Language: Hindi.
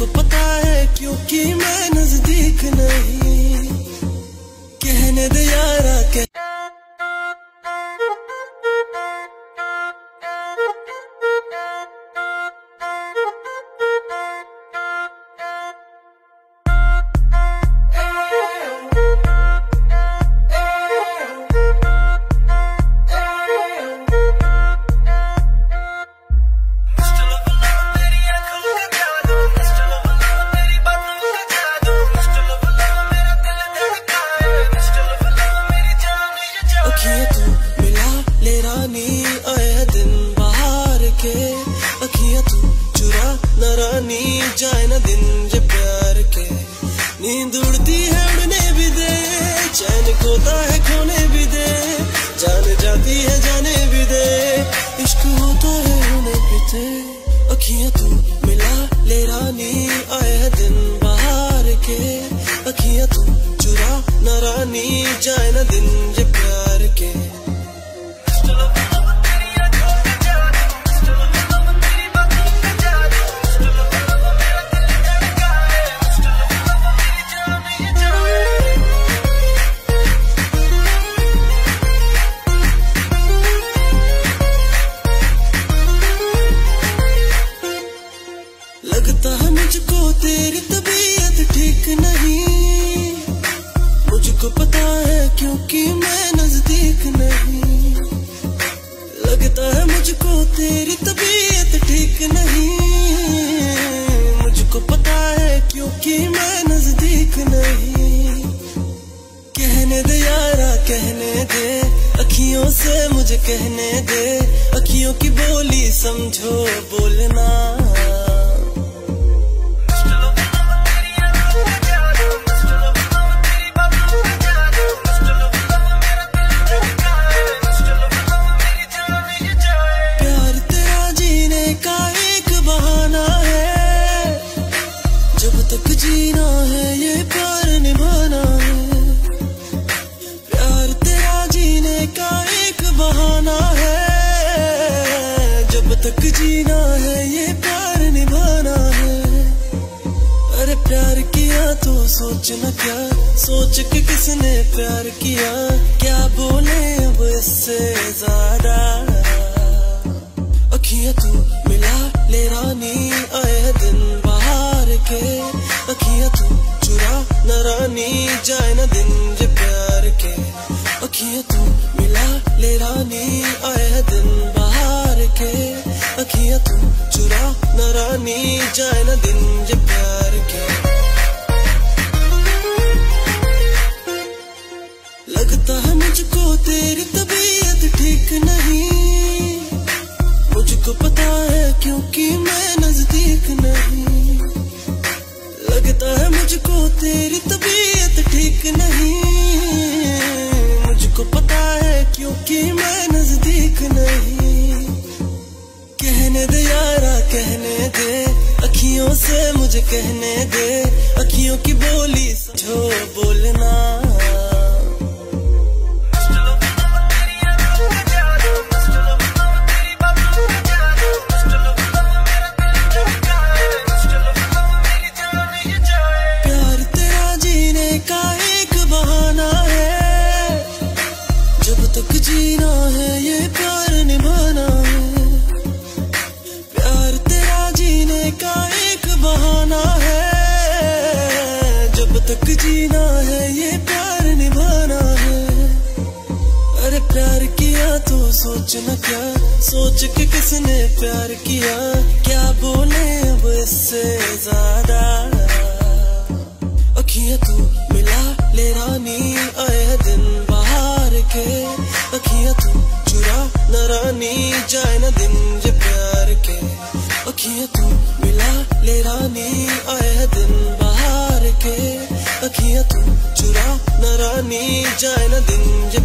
मुझको पता है क्योंकि मैं नजदीक नहीं। कहने दे यारा अखियां तू मिला ले रानी, आए दिन बाहर के। अखियां तू चुरा न रानी, जाए न दिन जे प्यार के। नींद उड़ती है उड़ने भी दे, चैन खोता है खोने भी दे। जान जाती है जाने भी दे, इश्क होता है होने भी दे। अखियां तू मिला ले रानी, आए दिन बाहर के। अखियां तू चुरा न रानी, जाए न दिन जे प्यार के। लगता है मुझको तेरी तबीयत ठीक नहीं। मुझको पता है क्योंकि मैं नजदीक नहीं। लगता है मुझको तेरी तबीयत ठीक नहीं। मुझको पता है क्योंकि मैं नजदीक नहीं। कहने दे यारा कहने दे, अखियों से मुझे कहने दे। अखियों की बोली समझो बोलना। जब तक जीना है ये प्यार निभाना है। प्यार तेरा जीने का एक बहाना है। जब तक जीना है ये प्यार निभाना है। अरे प्यार किया तो सोचना क्या, सोच के किसने प्यार किया। क्या बोले अब इससे ज्यादा। अखियां तू मिला ले रानी, आए दिन बाहर के। अखियां तू चुरा न रानी, जाए न दिन जे प्यार के। अखियां तू मिला ले रानी, आए दिन बाहर के। अखियां तू चुरा न रानी, जाए न दिन जे प्यार के। लगता है मुझको तेरी तबीयत ठीक नहीं। मुझको पता है क्योंकि मैं नजदीक नहीं। लगता है मुझको तेरी तबीयत ठीक नहीं। मुझको पता है क्योंकि मैं नजदीक नहीं। कहने दे यारा कहने दे, अखियों से मुझे कहने दे। अखियों की बोली समझो बोलना। जीना है ये प्यार निभाना है। प्यार तेरा जीने का एक बहाना है। जब तक जीना है ये प्यार निभाना है। अरे प्यार किया तो सोचना क्या, सोच के किसने प्यार किया। क्या बोले अब इससे ज्यादा। अखियां तू मिला ले रानी, आए दिन बाहर के। अखियां तू चुरा न रानी, जाए न दिन जे प्यार के। अखियां तू मिला ले रानी, आए दिन बाहर के। अखियां तू चुरा न रानी, जाए न दिन जे